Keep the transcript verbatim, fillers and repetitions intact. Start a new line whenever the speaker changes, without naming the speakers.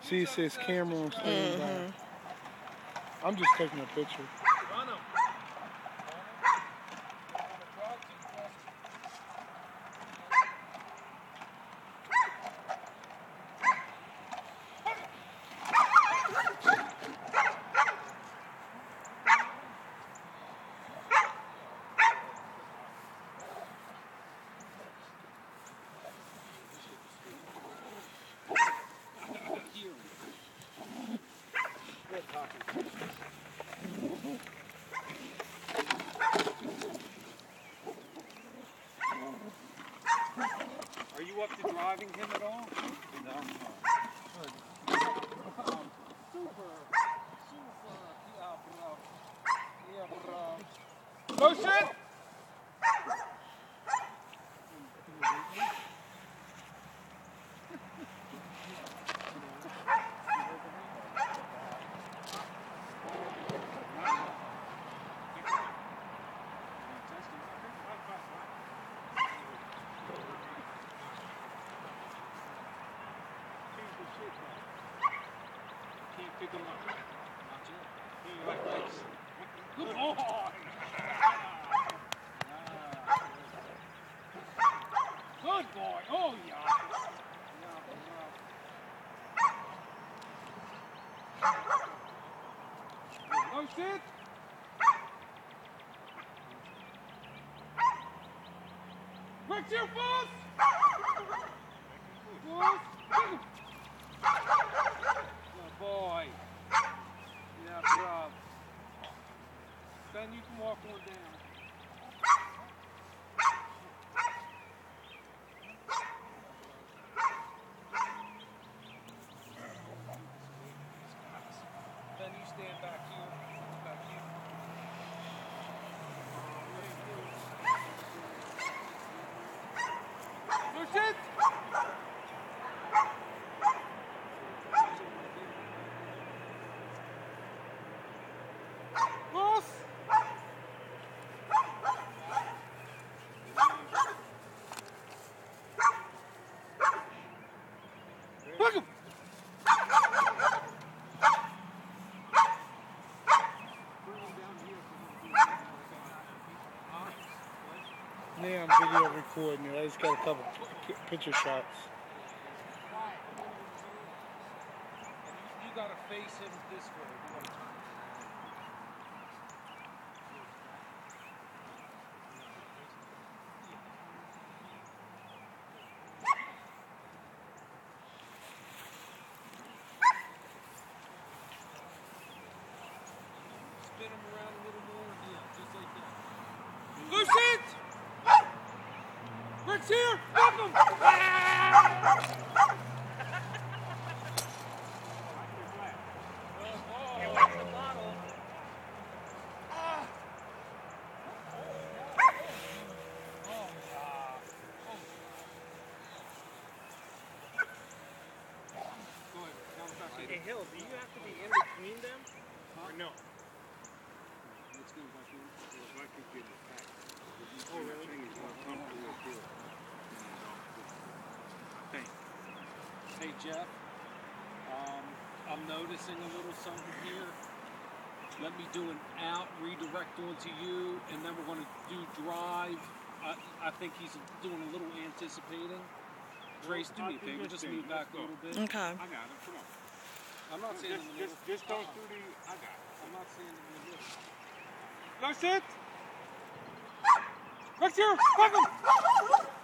See, it says camera on standby. Mm-hmm. I'm just taking a picture.
Are you up to driving him at all? No. Super. Super. Yeah, bro. Yeah, bro. Motion! Can't pick him up. Not yet. Good boy! Good boy! Oh, yeah! No sit! Quick, your boss! Boss! Good boy. Yeah, bro. Ben, you can walk one down. Ben, you stand back here. Back here. Push it! Boss! Look him!
Yeah, I'm video recording it. I just got a couple picture shots.
You gotta face him this way. Spin him around a little more, yeah, just like that. Push it! Rick's here! Fuck him!
Hey, Hill, do you have to be in between them? Or no?
Let's go back in.
If I could get it back.
Oh, really?
Hey. Hey, Jeff. Um, I'm noticing a little something here. Let me do an out, redirect onto you, and then we're going to do drive. I, I think he's doing a little anticipating. Trace, do me a favor, just move back a little bit.
Okay.
I got it. Come on.
I'm not saying in the middle.
Just, just don't do the. I got it.
I'm not saying in the middle.
No sit. Rick's here. Fuck him.